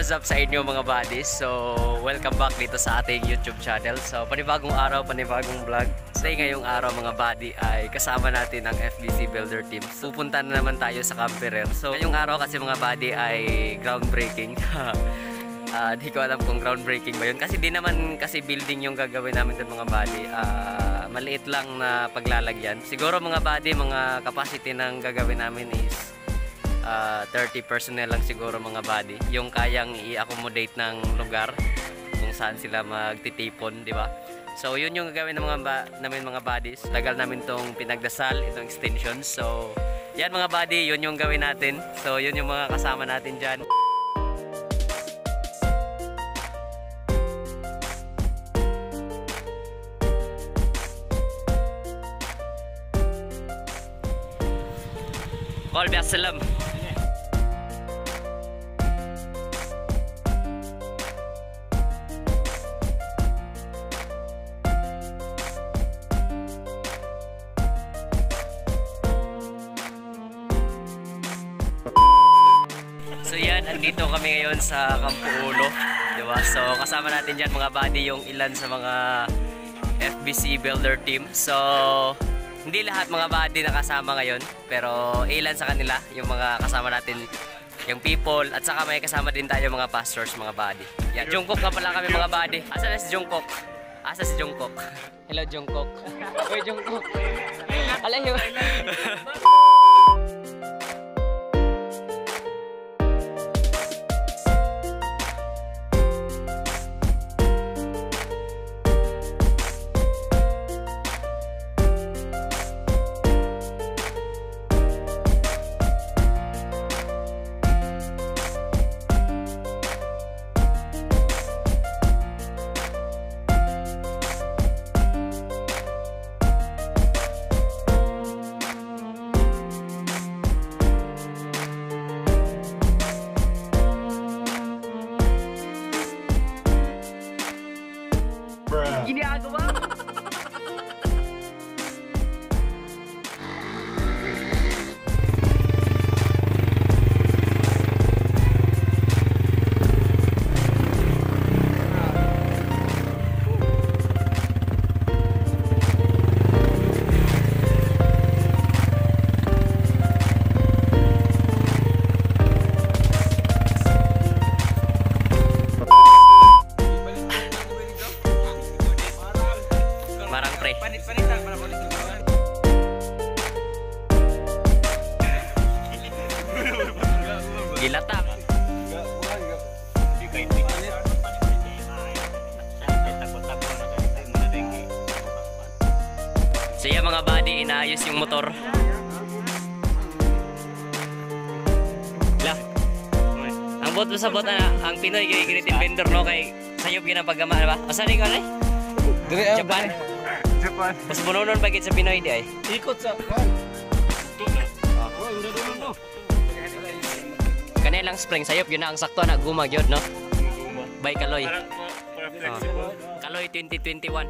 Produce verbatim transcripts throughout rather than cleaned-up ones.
What's up sa inyo mga buddies? So, welcome back dito sa ating YouTube channel. So, panibagong araw, panibagong vlog. Today ngayong araw mga buddy ay kasama natin ang F B C Builder Team. Pupunta na naman tayo sa Camperer. So, ngayong araw kasi mga buddy ay groundbreaking. uh, di ko alam kung groundbreaking ba yun. Kasi di naman kasi building yung gagawin namin doon mga buddy. Uh, maliit lang na paglalagyan. Siguro mga buddy, mga capacity ng gagawin namin is Uh, thirty personnel lang siguro mga buddy, yung kayang i-accommodate ng lugar kung saan sila magtitipon, di ba? So yun yung gagawin ng mga ba namin mga buddies. Tagal namin tong pinagdasal, itong extension. So yan mga buddy, yun yung gawin natin. So yun yung mga kasama natin dyan. Call back salam. So yan, andito kami ngayon sa Campo Uno, diba? So kasama natin dyan mga buddy yung ilan sa mga F B C Builder Team. So hindi lahat mga buddy nakasama ngayon, pero ilan sa kanila yung mga kasama natin, yung people, at saka may kasama din tayo mga pastors mga buddy. Yan, Jungkook na pala kami mga buddy. Asa na si Jungkook? Asa si Jungkook? Hello Jungkook. Uy Jungkook. Alay yun. Ginagawa. Panit-panitan para balik duluan. Gilatak. Siya mga buddy, inaayos yung motor. Lah. Ang bot sa bot na ang Pinoy ginitin vendor no kay sayop ginapagama ba? Asa ni ko ni? Japan. Japan. Mas mononon bagit sa Pinoy di ay. Ikot sa. Kanay lang spring sayop yun na ang sakto na gumag yun no. By Kaloy. Oh. Kaloy twenty twenty-one.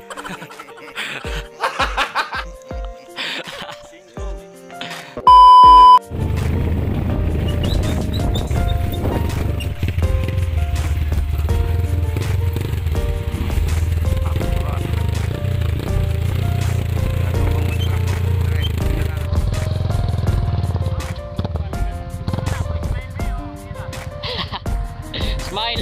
Smile.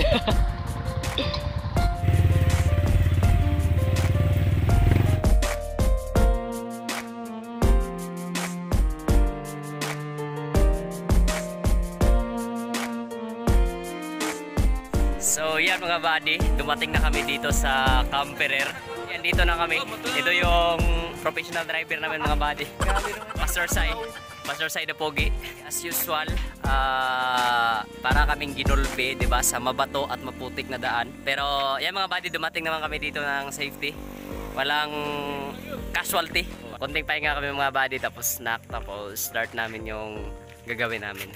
So yan mga buddy, dumating na kami dito sa Camperer. Yan dito na kami. Ito yung professional driver namin mga buddy. Pastor Sai. Pastor Sai the Pogi. As usual, uh, para kaming ginulbe, diba, sa mabato at maputik na daan. Pero yan mga buddy, dumating naman kami dito ng safety. Walang casualty. Konting pahinga kami mga buddy, tapos snack, tapos start namin yung gagawin namin.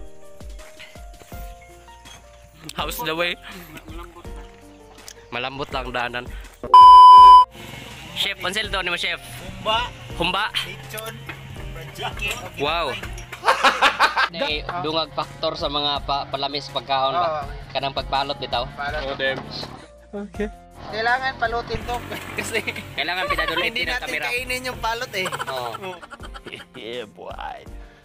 How's the way? Malambot lang daanan. Chef, pansel to ni mo chef? Humba. Humba. Wow. Day, dungag faktor sa mga pa, palamis pagkaon ba? Kanang pagpalot bitaw. Oh, damn. Okay. Kailangan palutin to. Kasi kailangan pinadulit Hindi din ang natin kamera. kainin yung palot eh. Oo. Yeah, boy.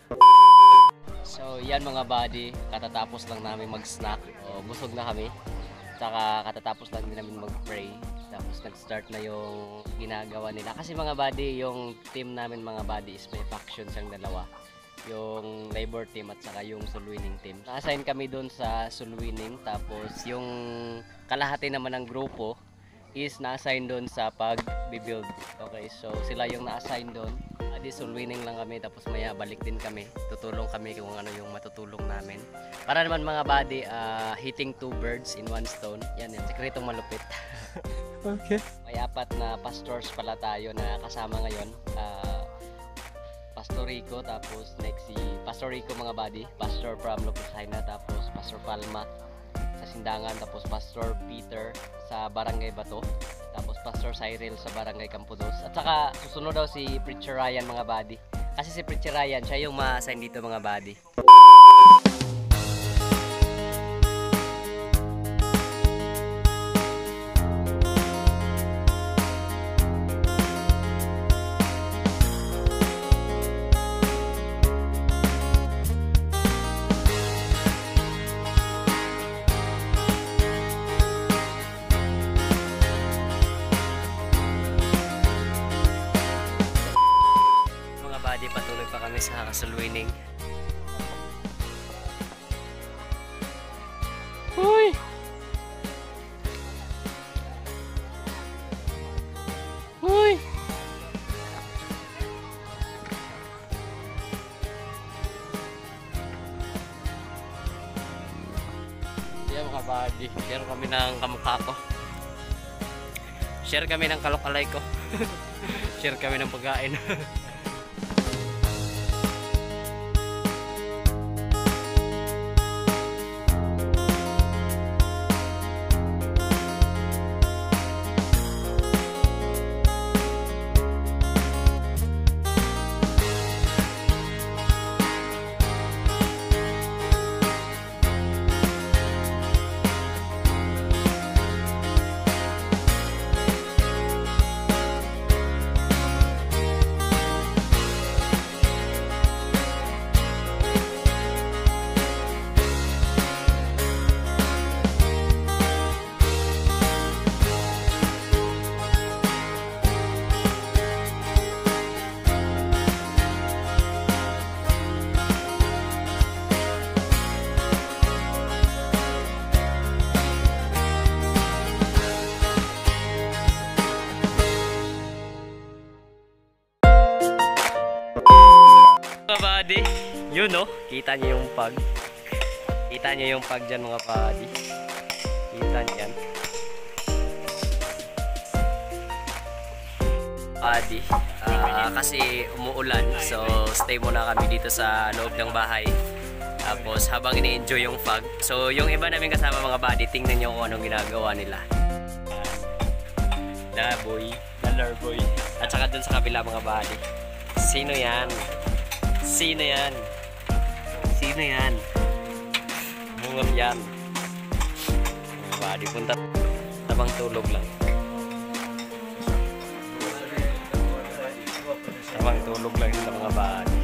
So yan mga buddy, katatapos lang namin mag-snack. O, busog na kami. Saka katatapos lang din namin mag-pray. Tapos nag-start na yung ginagawa nila. Kasi mga buddy, yung team namin mga buddy is may faction siyang dalawa. Yung labor team at saka yung soul winning team. Na-assign kami doon sa soul winning. Tapos yung kalahati naman ng grupo is na-assign doon sa pag-build. Okay, so sila yung na-assign doon. Adi soul winning lang kami, tapos maya balik din kami. Tutulong kami kung ano yung matutulong namin. Para naman mga buddy, uh, hitting two birds in one stone. Yan yan, sikretong malupit. Okay. May apat na pastors pala tayo na kasama ngayon. Uh, Pastor Rico, tapos next si Pastor Rico mga buddy, Pastor from Lucasina, tapos Pastor Palma sa Sindangan, tapos Pastor Peter sa Barangay Bato, tapos Pastor Cyril sa Barangay Campodos, at saka susunod daw si Preacher Ryan mga buddy. Kasi si Preacher Ryan, siya yung ma-assign dito mga buddy. Patuloy pa kami sa soul winning. Uy! Uy! Yan mga buddy, share kami ng kamukha ko. Share kami ng kalokalay ko. Share kami ng pagkain. Mga buddy, yun no, kita niyo yung pag. Kita niyo yung pag dyan mga buddy. Kita niyo yan. Buddy, uh, kasi umuulan, so stay muna kami dito sa loob ng bahay. Tapos habang ini-enjoy yung fog, so yung iba namin kasama mga buddy, tingnan niyo kung anong ginagawa nila. Daboy, Dalarboy. At saka dun sa kabila mga buddy. Sino yan? Sino yan? Sino yan? Bungam yan. Mga buddy, punta tabang tulog lang. Tabang tulog lang yung mga buddy.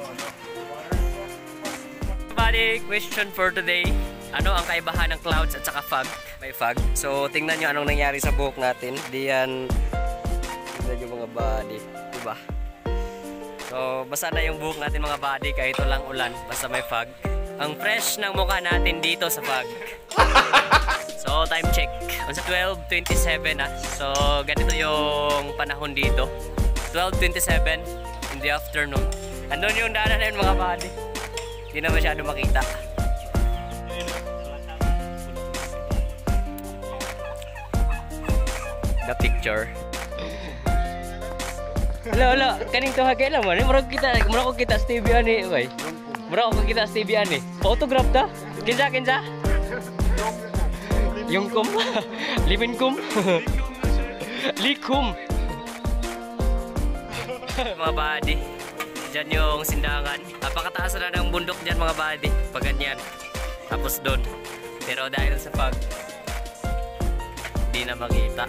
Buddy, question for today. Ano ang kaibahan ng clouds at saka fog? May fog. So, tingnan nyo anong nangyari sa buhok natin. Di yan, tingnan nyo mga buddy. Diba? So, basa na yung buhok natin mga buddy kahit walang ulan, basta may fog. Ang fresh ng mukha natin dito sa fog. So, time check. Sa twelve twenty-seven ah. So, ganito yung panahon dito. twelve twenty-seven in the afternoon. Andun yung daanan na yun mga buddy. Hindi na masyado makita. The picture. Wala, wala. Kaning to hagay lang man. Murag kita, murag ko kita Stevie ani, oy. Murag ko kita Stevie ani. Photograph ta. Kinsa kinsa? Yung kum. Limin kum. Likum. Mga buddy. Diyan yung sindangan. Napakataas na ng bundok dyan mga buddy. Pag ganyan. Tapos doon. Pero dahil sa pag hindi na makita.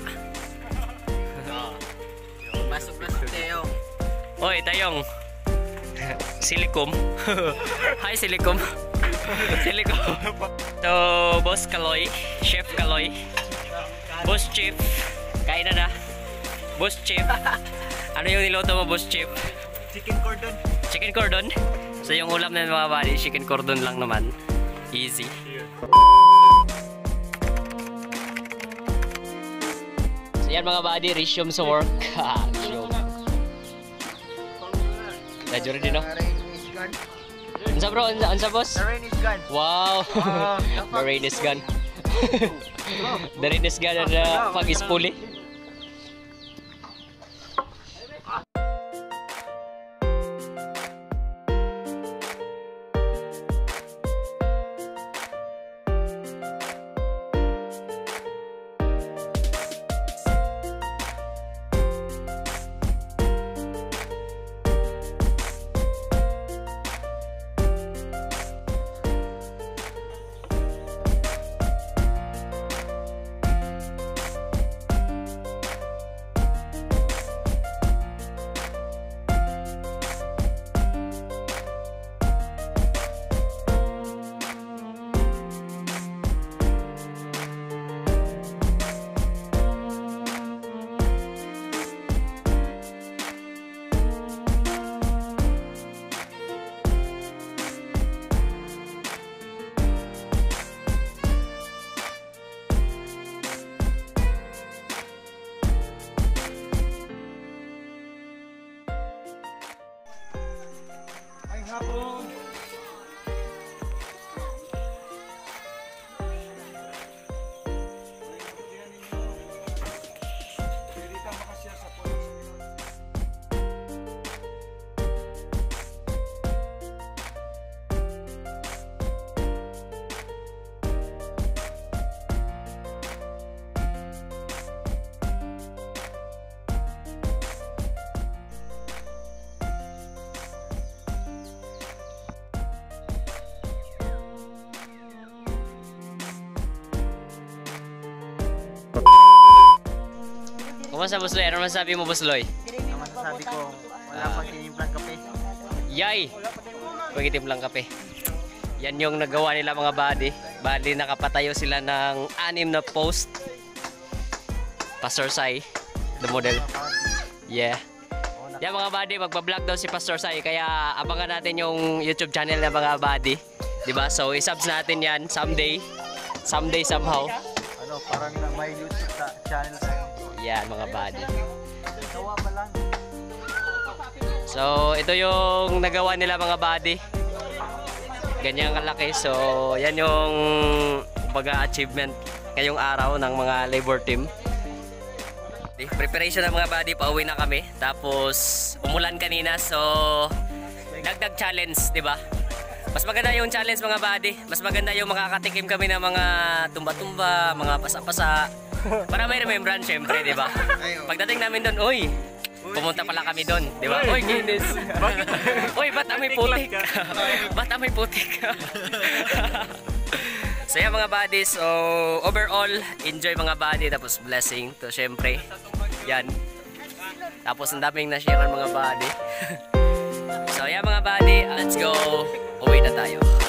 Masok-masok tayo. Oy, Tayong. Silikom. Hi, Silikom. Silikom. So, Boss Kaloy. Chef Kaloy. Boss Chief. Kain na na. Boss Chief. Ano yung niluto mo, Boss Chief? Chicken cordon. Chicken cordon. So, yung ulam na mga buddy, chicken cordon lang naman. Easy. So, yan mga buddy, resume sa work. Resume. Medyo rin din, no? The rain is gone. Ansa bro? Ansa, ansa boss? The rain is gone. Wow! Ah, The rain is gone. The rain is gone and the fog is fully. Kumusta Boss Loy? Ano masasabi mo Boss Loy? Ang masasabi ko, wala pang tinimplang kape. Yay! Pagitimplang kape. Yan yung nagawa nila mga buddy. Bali nakapatayo sila ng anim na post. Pastor Sai, the model. Yeah. Yan mga buddy, magpa-vlog daw si Pastor Sai. Kaya abangan natin yung YouTube channel ng mga buddy. Diba? So isubs natin yan someday. Someday somehow. Ano, parang na may YouTube sa channel tayo. Yan mga buddy. Gawa pa lang. So ito yung nagawa nila mga buddy. Ganyan kalaki. So yan yung kumbaga achievement ngayong araw ng mga labor team. Preparation ng mga buddy, pauwi na kami. Tapos umulan kanina, so dagdag challenge, di ba? Mas maganda yung challenge mga buddy. Mas maganda yung makakatikim kami ng mga tumba-tumba, mga pasa-pasa. Para may remembrance syempre, di ba? Pagdating namin doon, oy, pumunta pala kami doon, di ba? Oy, Guinness. Oy, ba't amoy putik? Ba't amoy putik? So yan mga buddy, so overall, enjoy mga buddy, tapos blessing to syempre. Yan. Tapos ang daming na-share mga buddy. So yan mga buddy, let's go. Uwi na tayo.